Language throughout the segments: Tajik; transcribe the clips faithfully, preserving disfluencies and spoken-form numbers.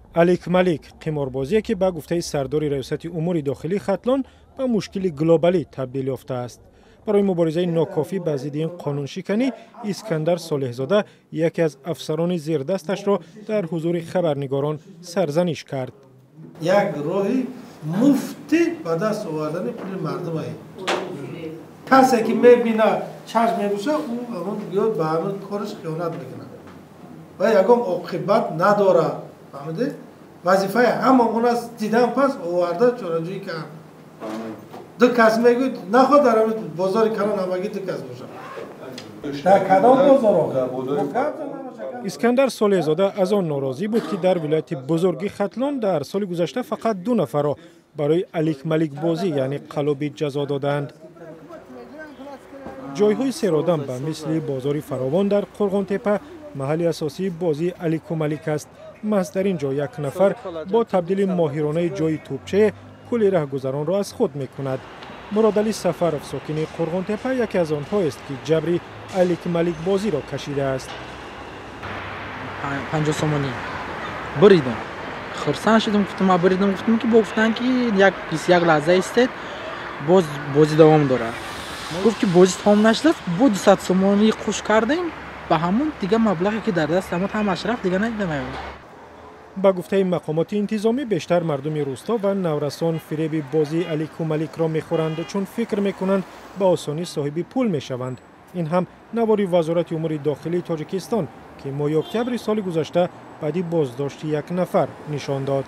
алик малик қиморбозие ки ба гуфтаи сардори риёсати умури дохилӣ хатлон ба мушкили глобалӣ табдил ёфтааст. барои муборизаи нокофӣ ба зидди ин қонуншиканӣ искандар солеҳзода яке аз афсарони зердасташро дар ҳузури хабарнигорон сарзаниш кард. як роҳи муфти ба даст овардани пули мардумае. касе ки мебина чашм мебуша ӯ амон биёд ба ҳамин кораш хиёнат мекунад ва ягон оқибат надорад. фаҳмиде? вазифаи ҳамон аст дидан пас оварда чораҷӯӣ кард. ду кас мегӯяд нахоҳ дар ҳамин бозори калон ҳамагӣ ду кас бошад. дар кадом бозор? искандар солеҳзода аз он норозӣ буд ки дар вилояти бузурги хатлон дар соли гузашта фақат ду нафарро барои алик малик бозӣ яъне қалоби ҷазо доданд. ҷойҳои серодам ба мисли бозори фаровон дар қурғонтепа маҳалли асосии бозии алику малик аст. маҳз дар ин ҷо як нафар бо табдили моҳиронаи ҷои тӯбчае кӯли раҳгузаронро аз худ мекунад. муродали сафаров сокини қурғонтепа яке аз онҳоест ки ҷабри алик малик бозиро кашидааст. панҷоҳ сомонӣ буридам. хурсанд шудам, гуфтам ма буридам, гуфтам ки бо гуфтанд ки як як лаҳза истед боз бозӣ давом дорад. гуфт ки бозӣ тамом нашуд, бо дусад сомонӣ қуш кардем ба ҳамон дига маблағе ки дар даст ҳамон ҳамаш рафт дига надидам. ба гуфтаи мақомоти интизомӣ бештар мардуми рӯсто ва наврасон фиреби бозии алику маликро мехӯранд, чун фикр мекунанд ба осонӣ соҳиби пул мешаванд. ин ҳам навори вазорати умури дохилии тоҷикистон ки моҳи октябри соли гузашта баъди боздошти як нафар нишон дод.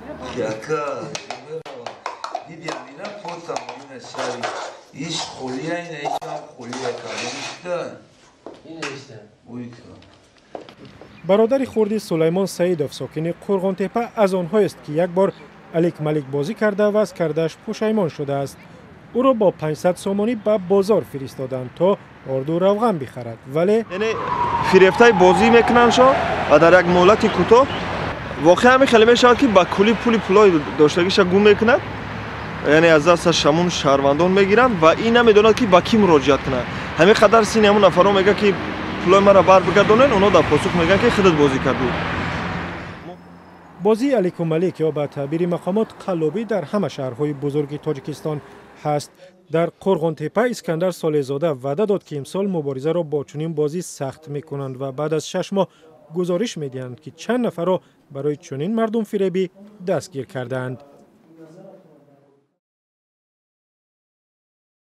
бародари хурди сулаймон саидов сокини қурғонтепа аз онҳоест ки як бор алик малик бозӣ карда ва аз кардааш пушаймон шудааст. ӯро бо панҷсад сомонӣ ба бозор фиристоданд то орду равған бихарад, вале яъне фирефтаи бозӣ мекунанд шо ва дар як муҳлати кӯтоҳ воқеан ҳамин хеле мешавад ки ба кули пули пулои доштагиша гум мекунад, яъне аз дасташ шамун шаҳрвандон мегиранд ва ин намедонад ки ба ки муроҷиат кунад. ҳамин қадар сини ҳамон нафаро мегӯяд ки пулои маро барбигардонед, онҳо дар посух мегӯянд ки худат бозӣ кардед. бозии алику малик ё ба таъбири мақомот қаллобӣ дар ҳама шаҳрҳои бузурги тоҷикистон ҳаст. дар қурғонтепа искандар солеҳзода ваъда дод ки имсол муборизаро бо чунин бозӣ сахт мекунанд ва баъд аз шаш моҳ гузориш медиҳанд ки чанд нафарро барои чунин мардумфиребӣ дастгир кардаанд.